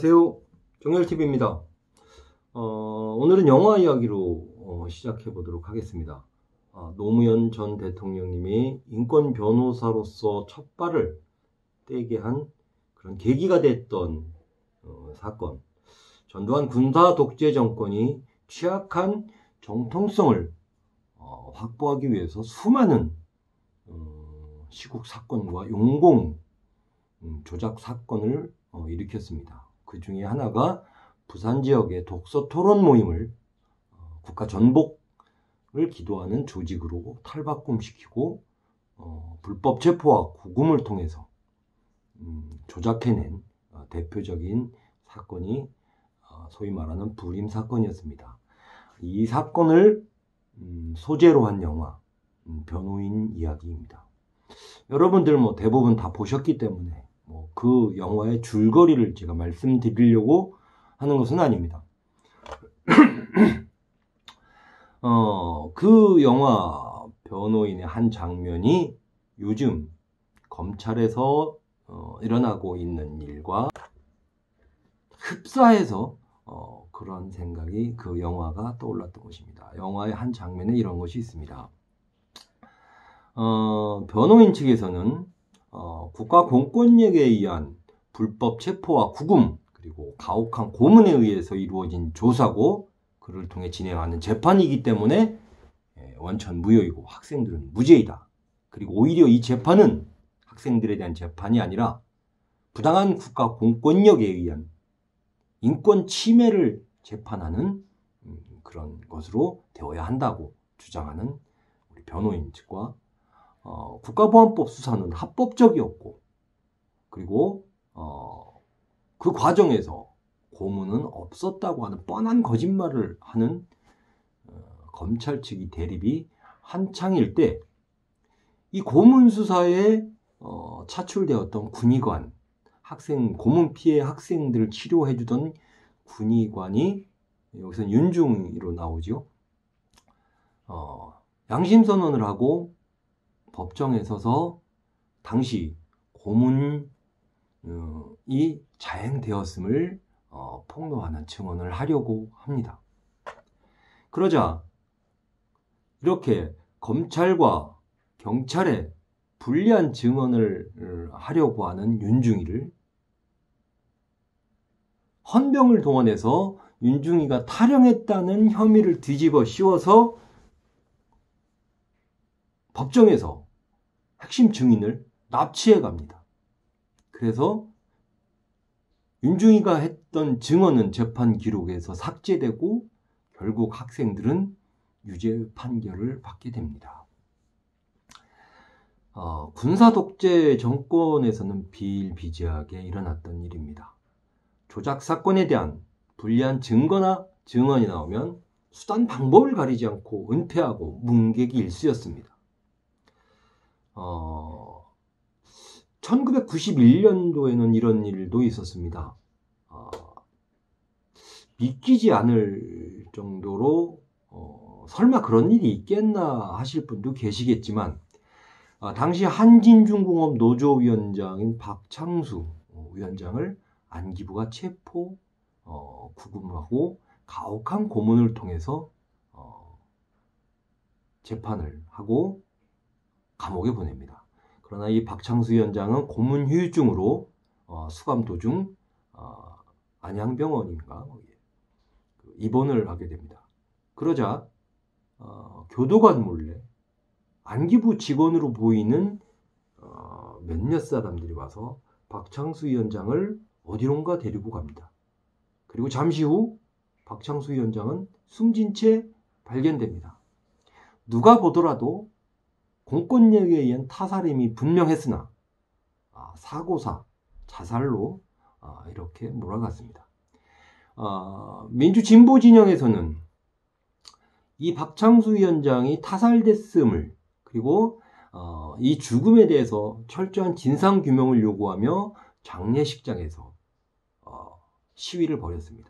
안녕하세요. 정열TV입니다. 오늘은 영화 이야기로 시작해 보도록 하겠습니다. 노무현 전 대통령님이 인권 변호사로서 첫 발을 떼게 한 그런 계기가 됐던 사건. 전두환 군사 독재 정권이 취약한 정통성을 확보하기 위해서 수많은 시국 사건과 용공 조작 사건을 일으켰습니다. 그 중에 하나가 부산 지역의 독서 토론 모임을 국가 전복을 기도하는 조직으로 탈바꿈시키고 불법 체포와 구금을 통해서 조작해낸 대표적인 사건이 소위 말하는 부림 사건이었습니다. 이 사건을 소재로 한 영화 변호인 이야기입니다. 여러분들 대부분 다 보셨기 때문에 그 영화의 줄거리를 제가 말씀드리려고 하는 것은 아닙니다. 그 영화 변호인의 한 장면이 요즘 검찰에서 일어나고 있는 일과 흡사해서 그런 생각이 그 영화가 떠올랐던 것입니다. 영화의 한 장면에 이런 것이 있습니다. 변호인 측에서는 국가 공권력에 의한 불법 체포와 구금 그리고 가혹한 고문에 의해서 이루어진 조사고 그를 통해 진행하는 재판이기 때문에 원천 무효이고 학생들은 무죄이다. 그리고 오히려 이 재판은 학생들에 대한 재판이 아니라 부당한 국가 공권력에 의한 인권 침해를 재판하는 그런 것으로 되어야 한다고 주장하는 우리 변호인 측과 국가보안법 수사는 합법적이었고 그리고 그 과정에서 고문은 없었다고 하는 뻔한 거짓말을 하는 검찰 측이 대립이 한창일 때 이 고문 수사에 차출되었던 군의관, 고문 피해 학생들을 치료해주던 군의관이 여기서 윤중이로 나오죠. 양심선언을 하고 법정에 서서 당시 고문이 자행되었음을 폭로하는 증언을 하려고 합니다. 그러자 이렇게 검찰과 경찰에 불리한 증언을 하려고 하는 윤중이를 헌병을 동원해서 윤중이가 탈영했다는 혐의를 뒤집어 씌워서 법정에서 핵심 증인을 납치해 갑니다. 그래서 윤중이가 했던 증언은 재판 기록에서 삭제되고 결국 학생들은 유죄 판결을 받게 됩니다. 군사 독재 정권에서는 비일비재하게 일어났던 일입니다. 조작 사건에 대한 불리한 증거나 증언이 나오면 수단 방법을 가리지 않고 은폐하고 뭉개기 일쑤였습니다. 1991년도에는 이런 일도 있었습니다. 믿기지 않을 정도로 설마 그런 일이 있겠나 하실 분도 계시겠지만 당시 한진중공업 노조위원장인 박창수 위원장을 안기부가 체포, 구금하고 가혹한 고문을 통해서 재판을 하고 감옥에 보냅니다. 그러나 이 박창수 위원장은 고문 후유증으로 수감 도중 안양병원인가 입원을 하게 됩니다. 그러자 교도관 몰래 안기부 직원으로 보이는 몇몇 사람들이 와서 박창수 위원장을 어디론가 데리고 갑니다. 그리고 잠시 후 박창수 위원장은 숨진 채 발견됩니다. 누가 보더라도 공권력에 의한 타살임이 분명했으나 사고사, 자살로 이렇게 몰아갔습니다. 민주진보 진영에서는 이 박창수 위원장이 타살됐음을 그리고 이 죽음에 대해서 철저한 진상규명을 요구하며 장례식장에서 시위를 벌였습니다.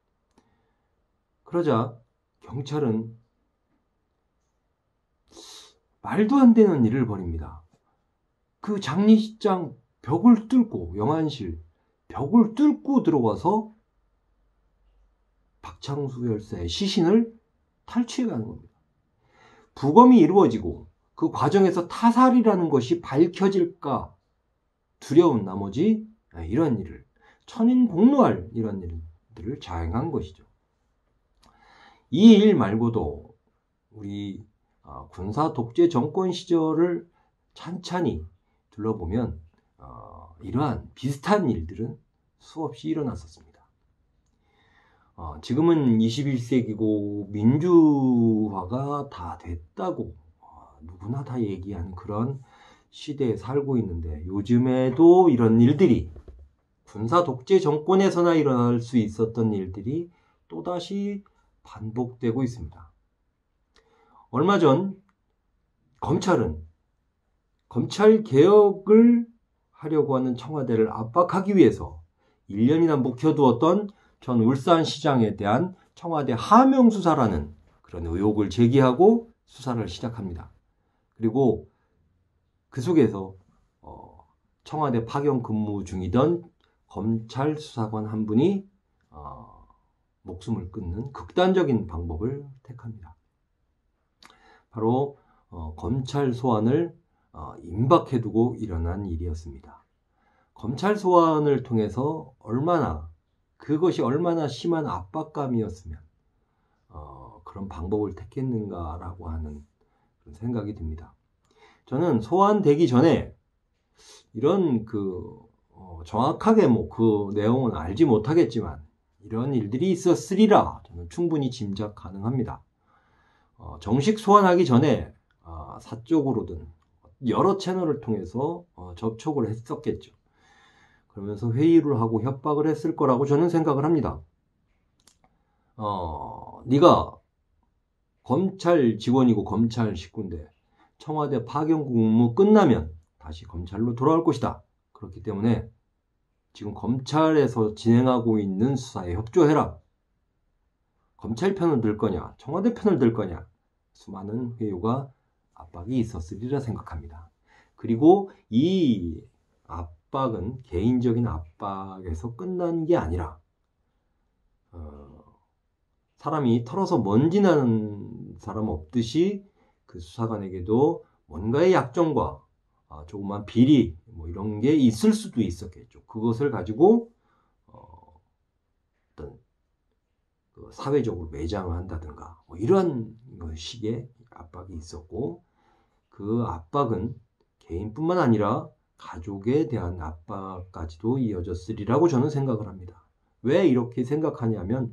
그러자 경찰은 말도 안 되는 일을 벌입니다. 그 장례식장 벽을 뚫고 영안실 벽을 뚫고 들어가서 박창수 열사의 시신을 탈취해가는 겁니다. 부검이 이루어지고 그 과정에서 타살이라는 것이 밝혀질까 두려운 나머지 이런 일을 천인공노할 이런 일들을 자행한 것이죠. 이 일 말고도 우리 군사 독재 정권 시절을 찬찬히 둘러보면 이러한 비슷한 일들은 수없이 일어났었습니다. 지금은 21세기고 민주화가 다 됐다고 누구나 다 얘기하는 그런 시대에 살고 있는데 요즘에도 이런 일들이 군사 독재 정권에서나 일어날 수 있었던 일들이 또다시 반복되고 있습니다. 얼마 전 검찰은 검찰 개혁을 하려고 하는 청와대를 압박하기 위해서 1년이나 묵혀두었던 전 울산시장에 대한 청와대 하명 수사라는 그런 의혹을 제기하고 수사를 시작합니다. 그리고 그 속에서 청와대 파견 근무 중이던 검찰 수사관 한 분이 목숨을 끊는 극단적인 방법을 택합니다. 바로 검찰 소환을 임박해두고 일어난 일이었습니다. 검찰 소환을 통해서 그것이 얼마나 심한 압박감이었으면 그런 방법을 택했는가라고 하는 그런 생각이 듭니다. 저는 소환되기 전에 이런 정확하게 그 내용은 알지 못하겠지만 이런 일들이 있었으리라 저는 충분히 짐작 가능합니다. 정식 소환하기 전에 사적으로든 여러 채널을 통해서 접촉을 했었겠죠. 그러면서 회의를 하고 협박을 했을 거라고 저는 생각을 합니다. 네가 검찰 직원이고 검찰 식구인데 청와대 파견 근무 끝나면 다시 검찰로 돌아올 것이다. 그렇기 때문에 지금 검찰에서 진행하고 있는 수사에 협조해라. 검찰 편을 들 거냐, 청와대 편을 들 거냐, 수많은 회유가 압박이 있었으리라 생각합니다. 그리고 이 압박은 개인적인 압박에서 끝난 게 아니라 사람이 털어서 먼지 나는 사람 없듯이 그 수사관에게도 뭔가의 약점과 조그만 비리 이런 게 있을 수도 있었겠죠. 그것을 가지고 어떤 사회적으로 매장을 한다든가 이런 식의 압박이 있었고 그 압박은 개인뿐만 아니라 가족에 대한 압박까지도 이어졌으리라고 저는 생각을 합니다. 왜 이렇게 생각하냐면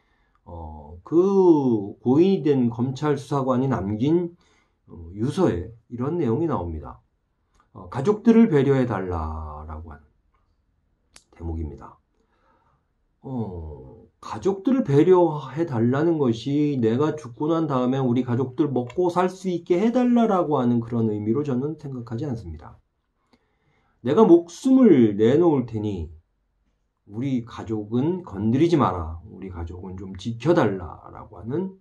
그 고인이 된 검찰 수사관이 남긴 유서에 이런 내용이 나옵니다. 가족들을 배려해달라라고 하는 대목입니다. 가족들을 배려해달라는 것이 내가 죽고 난 다음에 우리 가족들 먹고 살 수 있게 해달라고 하는 그런 의미로 저는 생각하지 않습니다. 내가 목숨을 내놓을 테니 우리 가족은 건드리지 마라. 우리 가족은 좀 지켜달라라고 하는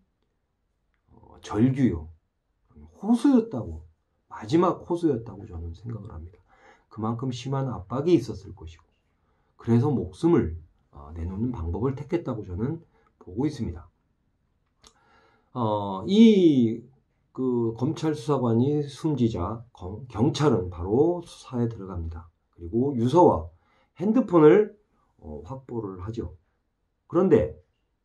절규요. 호소였다고. 마지막 호소였다고 저는 생각을 합니다. 그만큼 심한 압박이 있었을 것이고 그래서 목숨을 내놓는 방법을 택했다고 저는 보고 있습니다. 그 검찰 수사관이 숨지자 경찰은 바로 수사에 들어갑니다. 그리고 유서와 핸드폰을 확보를 하죠. 그런데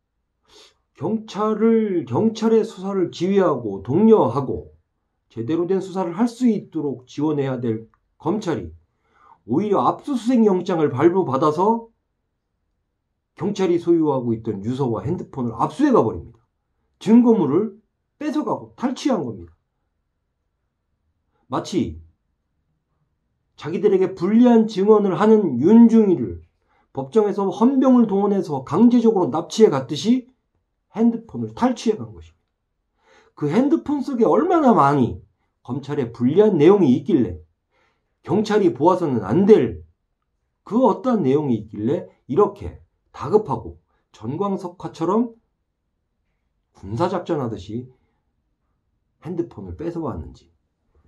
경찰의 수사를 지휘하고 독려하고 제대로 된 수사를 할 수 있도록 지원해야 될 검찰이 오히려 압수수색 영장을 발부받아서 경찰이 소유하고 있던 유서와 핸드폰을 압수해가 버립니다. 증거물을 뺏어가고 탈취한 겁니다. 마치 자기들에게 불리한 증언을 하는 윤중이를 법정에서 헌병을 동원해서 강제적으로 납치해 갔듯이 핸드폰을 탈취해 간 것입니다. 그 핸드폰 속에 얼마나 많이 검찰에 불리한 내용이 있길래 경찰이 보아서는 안 될 그 어떠한 내용이 있길래 이렇게 다급하고 전광석화처럼 군사작전 하듯이 핸드폰을 뺏어왔는지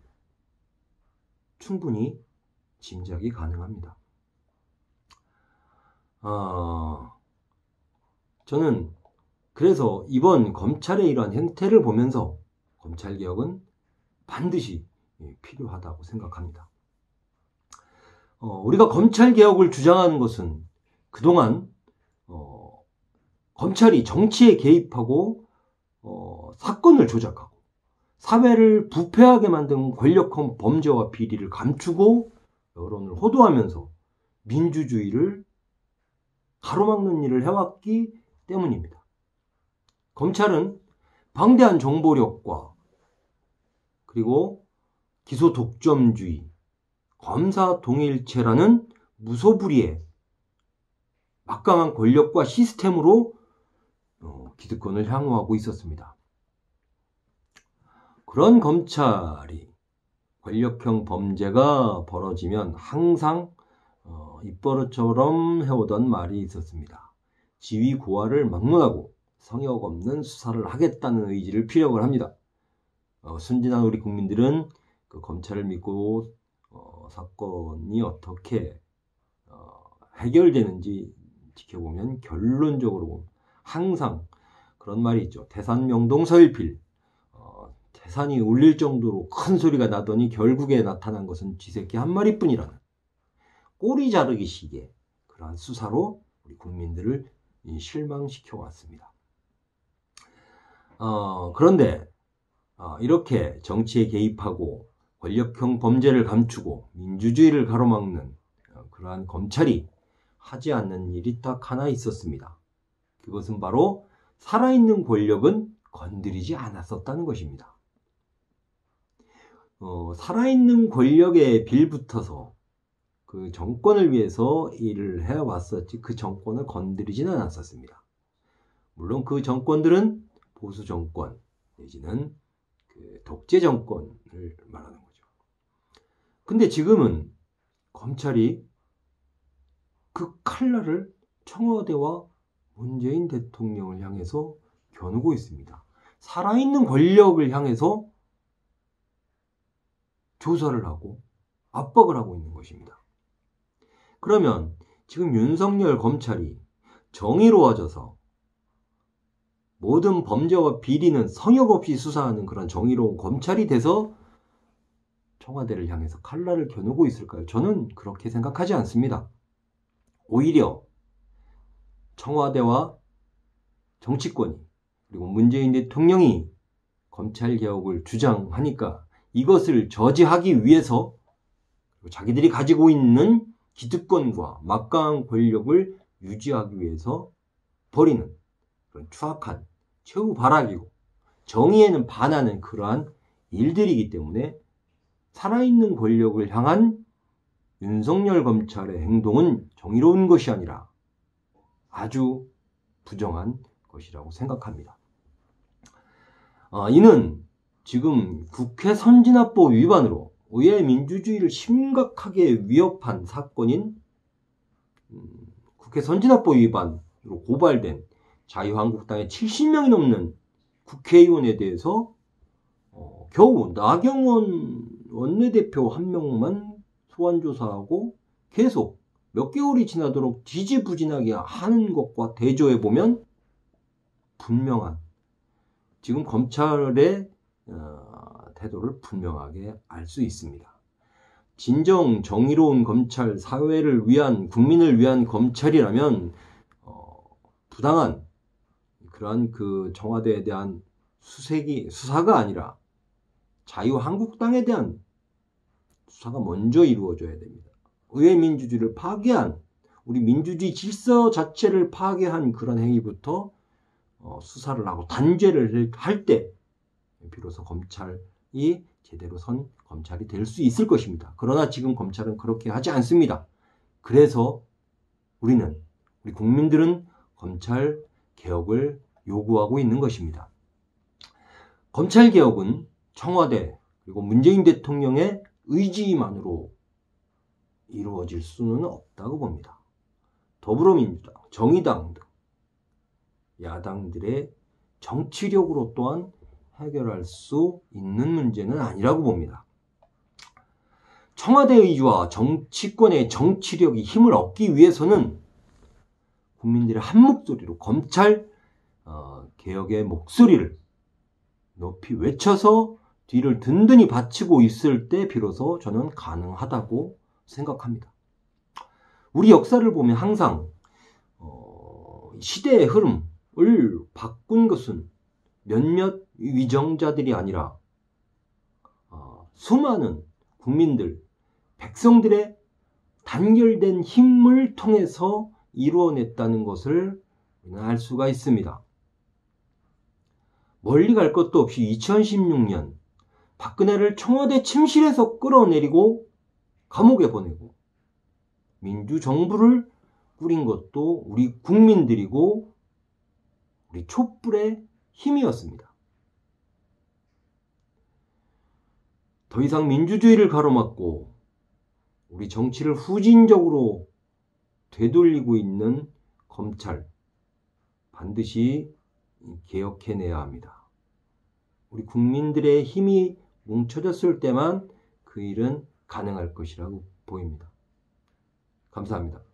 충분히 짐작이 가능합니다. 저는 그래서 이번 검찰의 이러한 행태를 보면서 검찰개혁은 반드시 필요하다고 생각합니다. 우리가 검찰개혁을 주장하는 것은 그동안 검찰이 정치에 개입하고 사건을 조작하고 사회를 부패하게 만든 권력형 범죄와 비리를 감추고 여론을 호도하면서 민주주의를 가로막는 일을 해왔기 때문입니다. 검찰은 방대한 정보력과 그리고 기소 독점주의, 검사 동일체라는 무소불위의 막강한 권력과 시스템으로 기득권을 향유하고 있었습니다. 그런 검찰이 권력형 범죄가 벌어지면 항상 입버릇처럼 해오던 말이 있었습니다. 지위 고하를 막론하고 성역 없는 수사를 하겠다는 의지를 피력을 합니다. 순진한 우리 국민들은 그 검찰을 믿고 사건이 어떻게 해결되는지 지켜보면 결론적으로 항상 그런 말이 있죠. 태산명동서일필. 태산이 울릴 정도로 큰 소리가 나더니 결국에 나타난 것은 쥐새끼 한 마리뿐이라는 꼬리 자르기식의 그러한 수사로 우리 국민들을 실망시켜 왔습니다. 그런데 이렇게 정치에 개입하고 권력형 범죄를 감추고 민주주의를 가로막는 그러한 검찰이 하지 않는 일이 딱 하나 있었습니다. 그것은 바로 살아있는 권력은 건드리지 않았었다는 것입니다. 살아있는 권력에 빌붙어서 그 정권을 위해서 일을 해왔었지 그 정권을 건드리지는 않았었습니다. 물론 그 정권들은 보수 정권 내지는 그 독재 정권을 말하는 거죠. 근데 지금은 검찰이 그 칼날을 청와대와 문재인 대통령을 향해서 겨누고 있습니다. 살아있는 권력을 향해서 조사를 하고 압박을 하고 있는 것입니다. 그러면 지금 윤석열 검찰이 정의로워져서 모든 범죄와 비리는 성역 없이 수사하는 그런 정의로운 검찰이 돼서 청와대를 향해서 칼날을 겨누고 있을까요? 저는 그렇게 생각하지 않습니다. 오히려 청와대와 정치권이 그리고 문재인 대통령이 검찰개혁을 주장하니까 이것을 저지하기 위해서 자기들이 가지고 있는 기득권과 막강한 권력을 유지하기 위해서 벌이는 그런 추악한 최후 발악이고 정의에는 반하는 그러한 일들이기 때문에 살아있는 권력을 향한 윤석열 검찰의 행동은 정의로운 것이 아니라 아주 부정한 것이라고 생각합니다. 이는 지금 국회 선진화법 위반으로 의회 민주주의를 심각하게 위협한 사건인 국회 선진화법 위반으로 고발된 자유한국당의 70명이 넘는 국회의원에 대해서 겨우 나경원 원내대표 한 명만 소환조사하고 계속 몇 개월이 지나도록 지지부진하게 하는 것과 대조해보면 분명한 지금 검찰의 태도를 분명하게 알 수 있습니다. 진정 정의로운 검찰, 사회를 위한 국민을 위한 검찰이라면 부당한 그러한 그 청와대에 대한 수사가 아니라 자유한국당에 대한 수사가 먼저 이루어져야 됩니다. 의회 민주주의를 파괴한 우리 민주주의 질서 자체를 파괴한 그런 행위부터 수사를 하고 단죄를 할 때 비로소 검찰이 제대로 선 검찰이 될 수 있을 것입니다. 그러나 지금 검찰은 그렇게 하지 않습니다. 그래서 우리 국민들은 검찰 개혁을 요구하고 있는 것입니다. 검찰 개혁은 청와대 그리고 문재인 대통령의 의지만으로 이루어질 수는 없다고 봅니다. 더불어민주당, 정의당 등 야당들의 정치력으로 또한 해결할 수 있는 문제는 아니라고 봅니다. 청와대 의지와 정치권의 정치력이 힘을 얻기 위해서는 국민들의 한 목소리로 검찰 개혁의 목소리를 높이 외쳐서 뒤를 든든히 받치고 있을 때 비로소 저는 가능하다고 생각합니다. 우리 역사를 보면 항상 시대의 흐름을 바꾼 것은 몇몇 위정자들이 아니라 수많은 국민들, 백성들의 단결된 힘을 통해서 이루어냈다는 것을 우리는 알 수가 있습니다. 멀리 갈 것도 없이 2016년 박근혜를 청와대 침실에서 끌어내리고 감옥에 보내고 민주정부를 꾸린 것도 우리 국민들이고 우리 촛불의 힘이었습니다. 더 이상 민주주의를 가로막고 우리 정치를 후진적으로 되돌리고 있는 검찰 반드시 개혁해내야 합니다. 우리 국민들의 힘이 뭉쳐졌을 때만 그 일은 가능할 것이라고 보입니다. 감사합니다.